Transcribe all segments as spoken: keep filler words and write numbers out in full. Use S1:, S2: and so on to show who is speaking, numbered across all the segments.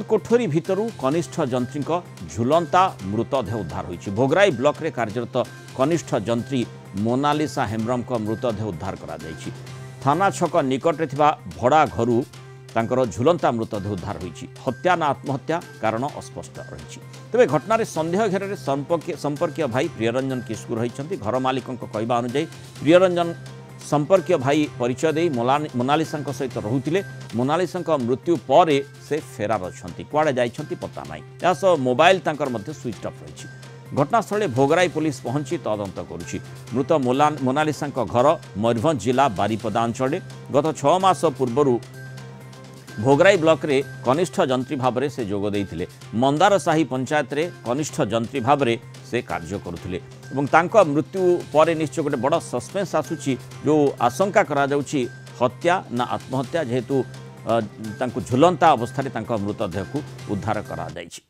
S1: कोठरी भितरु कनिष्ठ जंत्री झुलंता मृतदेह उद्धार होइछि। भोगराई ब्लॉक रे कार्यरत कनिष्ठ जंत्री मोनालिसा हेम्ब्रम को मृतदेह उद्धार करा जाइछि। थाना छक निकट थिबा भड़ा घरु तांकर झुलंता मृतदेह उद्धार होइछि। हत्या ना आत्महत्या कारण अस्पष्ट रहिछि। तेबे घटना संदेह घेर संपर्क संपर्कीय भाई प्रियरंजन किशोर रहिछन्ति। घर मालिकन कहवा अनुसार प्रियरंजन संपर्कीय भाई परिचय दे मोनालिसा सहित रोते। मोनालिसा मृत्यु पर से फेरार अच्छा कुआड़े जाइछन्ति पता नाई। यासह मोबाइल तांकर मध्य स्विच ऑफ रही। घटनास्थल भोगराई पुलिस पहुंची तदंत करुछि। मृत मोनालिसा घर मयूरभंज जिला बारिपदा अंचल गत छह मास पूर्व भोगराई ब्लॉक रे कनिष्ठ जंत्री भाव में से जोग देइथिले। मंदार साही पंचायत रे कनिष्ठ जंत्री भाव में से कार्य करुथिले एवं तांको मृत्यु पर निश्चय गोटे बड़ सस्पेंस आसुची जो आशंका करा जाउची हत्या ना आत्महत्या जेहेतु तांको झुलंता अवस्था रे तांको मृतदेह को उद्धार करा जाइछि।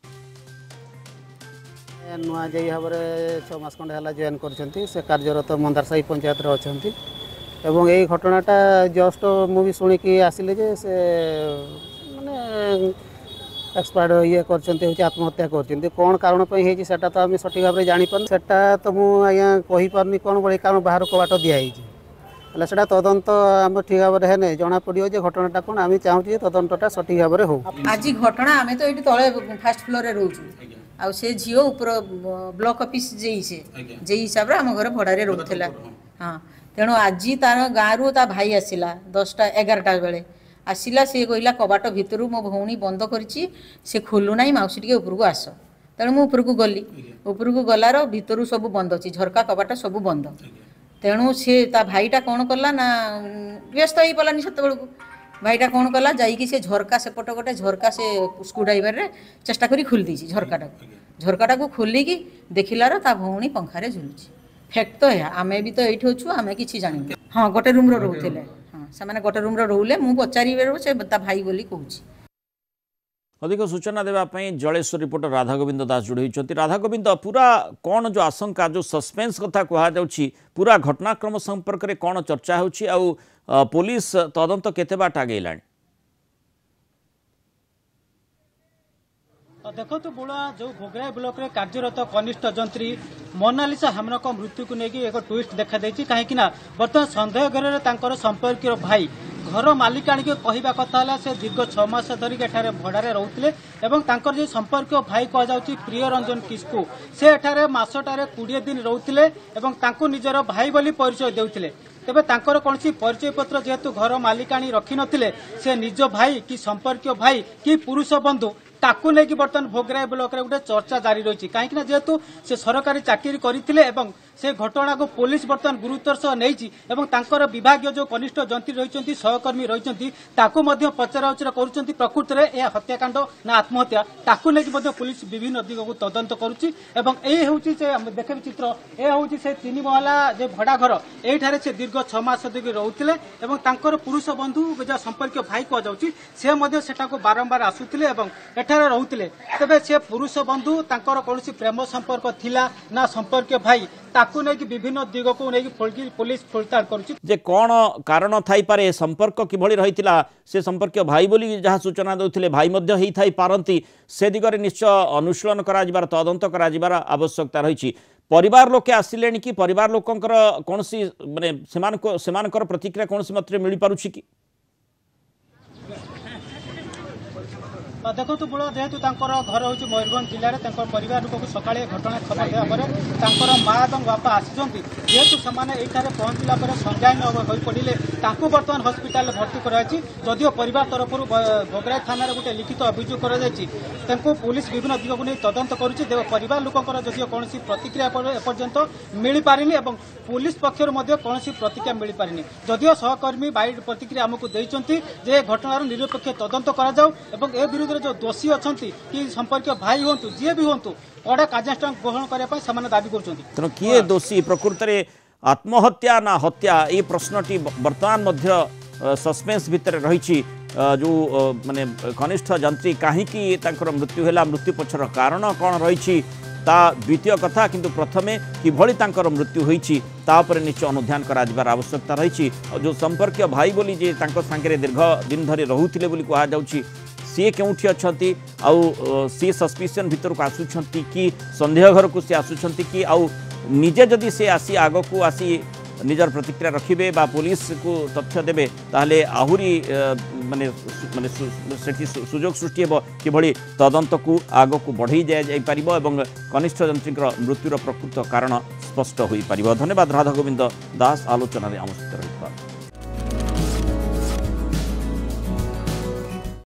S2: नुआ जई भाବରେ छह मास खंड हला जॉइन करछंती से कार्यरत मंदार साही पंचायत रे अछंती एवं यही घटनाटा जस्ट मुझे शुणिकी आसिले जे से माने एक्सपायर्ड ये कर आत्महत्या कर कौन कारण से तो आम सठिक भाव में जापर से तो मुझे कही पार्नी कौन बड़े कारण बाहर कबाट दिखाई से तदंत आम ठीक भाव में जना पड़ो जे घटनाटा कौन आम चाहूँ तदंतटा सठिक भाव में हो।
S3: आज घटना आम तो ये तले फास्ट फ्लोर रे रोचु आ से झील ऊपर ब्लॉक ऑफिस जेई से जे हिसाब से आम घर भड़े रोला। हाँ तेणु आज तार गाँव ता भाई आसला दसटा एगारटा बेले आसला सी कहला कबाट भितर मो भौणी बंद करी से खोलू ना मौसी टे उपरको आस तेणु मुझे उपरको गली उपरको गलार भितर सब बंद अच्छी झरका कबाट सब बंद तेणु सी ता भाईटा कौन कला ना व्यस्त हो पालानी से भाईटा कौन कला जाइए से झरका सेपट गोटे झरका से स्क्रू ड्राइवर रे चेष्टा करी खोल दी झरकाटा झरकाटा को खोलिकी देखिलार ता भौणी पंखारे झुलुची फैक्ट तो है आमे भी तो ये अच्छु आमे कि जानी। हाँ गोटे रूम रोते हाँ से गोटे रूम रोले मुझे पचारि से भाई बोली कहूँ।
S1: अधिक सूचना देवाई जलेश्वर रिपोर्टर राधा गोविंद दास जोड़ी होती। राधा गोविंद पूरा कौन जो आशंका जो सस्पेंस कथा कहुच्छी पूरा घटनाक्रम संपर्क में कौन चर्चा हो पुलिस तदंत केते बाट आगेला?
S4: देखो तो बुढ़ा जो भोगराई ब्लॉक रे कार्यरत कनिष्ठ जंत्री मोनालिसा हेम्ब्रम को मृत्यु को लेकिन एक ट्विस्ट देखा देछि कहीं बर्तमान संदेह घर में संपर्क भाई घर मालिकाणी के कहवा कथा से दीर्घ छह मास धरिक एठारे भड़ारे रोते और जो संपर्क भाई कहुच्छी प्रियरंजन किस्कु से एठारे मसटारे कोड़े दिन रोते और निजर भाई बोली परिचय देउथिले। तेबे तांकर कौन परिचय पत्र जेहेतु घर मालिकाणी रखी नथिले से निज भाई कि संपर्क भाई कि पुरुष बंधु ताकू नहीं बर्तमान भोगराई ब्लॉक रे गोटे चर्चा जारी रही कहीं जेहेतु से सरकारी चाकरी करथिले एवं से घटना को पुलिस बर्तमान गुरुत्वर सह नहीं विभाग जो कनिष्ठ जंत्री रही सहकर्मी रही पचरा उचरा कर प्रकृत में यह हत्याकांड ना आत्महत्या ताकू नहीं पुलिस विभिन्न दिग को तदंत करुच्ची देखे चित्र यह हूँ से तीन महला जो भड़ा घर ये से दीर्घ छह मास धरिक रोते और पुरुष बंधु संपर्क भाई कहुच्छी से बारंबार आसुले एठारे रोते तेरे से पुरुष बंधु कौन प्रेम संपर्क थिला ना संपर्क भाई ताकू नहीं विभिन्न दिग को नहीं पुलिस खोलताड़ कर
S1: कौन कारण थाई पारे संपर्क किभली रही से संपर्क भाई बोली जहाँ सूचना देते भाई मध्य ही थाई पारंती से दिगरे निश्चय अनुशीलन करा जिबार तदंत करा जिबार आवश्यकता रही। परिवार लोके आसिले कि परिवार लोकंकर कौन सी माने सेमानक सेमानकर प्रतिक्रिया कौन सी मात्रे मिल पारुछि कि?
S4: देखो बुढ़ा जेहेतु घर हूँ मयूरभंज जिले में परिवार लोक सका घटना खबर देवापर माँ और बापा आसी जेहेतु से पहुँचला संज्ञान हो पड़े बर्तमान हस्पिटाल भर्ती कराई जदिव परिवार तरफ भोगराई थाना गोटे लिखित अभियोग कर पुलिस विभिन्न दिग को नहीं तदंत करुच्ची परिवार लोकर जदिव कौन प्रतिक्रिया एपर्यंत मिल पारिनी और पुलिस पक्षर कौन प्रतिक्रिया मिल पारिनी जदिव सहकर्मी बाई प्रतिक्रिया आमको देते जे घटनार निरपेक्ष तदंत कर विरुद्ध जो दोषी अच्छा कि संपर्क भाई हूँ जी भी हूँ कड़ा कार्यानुष्ठान ग्रहण करने दाबी कर
S1: किए दोषी प्रकृत में आत्महत्या ना हत्या ये प्रश्नटी बर्तमान मध्य सस्पेंस भितर रही जो माने कनिष्ठ जंत्री कहीं मृत्यु है मृत्यु पछर कारण कौन रही ता द्वितीय कथा किंतु प्रथमे किभली तांकर मृत्यु होईछि तापर निश्चय अनुध्यान करा जिबार आवश्यकता रही। जो संपर्क भाई बोली जे तांको सांगे दीर्घ दिन धरी रहुथिले बोली कहा जाउछि सी केउठी अछंती आउ सी सस्पिशन भीतर को आसुछंती कि संदेह घर को सी आसुछंती कि आउ निजे जदि से आसी आग को आसी निजर प्रतिक्रिया रखिबे बा पुलिस को तथ्य देबे ताहले आहुरी माने माने सेठी सुजोग सृष्टि हेबो किभଳି तदंत को आग को बढ़ई जाय जाय परिबो एवं कनिष्ठ जंत्रीकर मृत्युर प्रकृत कारण स्पष्ट होई परिबो। धन्यवाद राधा गोविंद दास आलोचना रे आम सहित।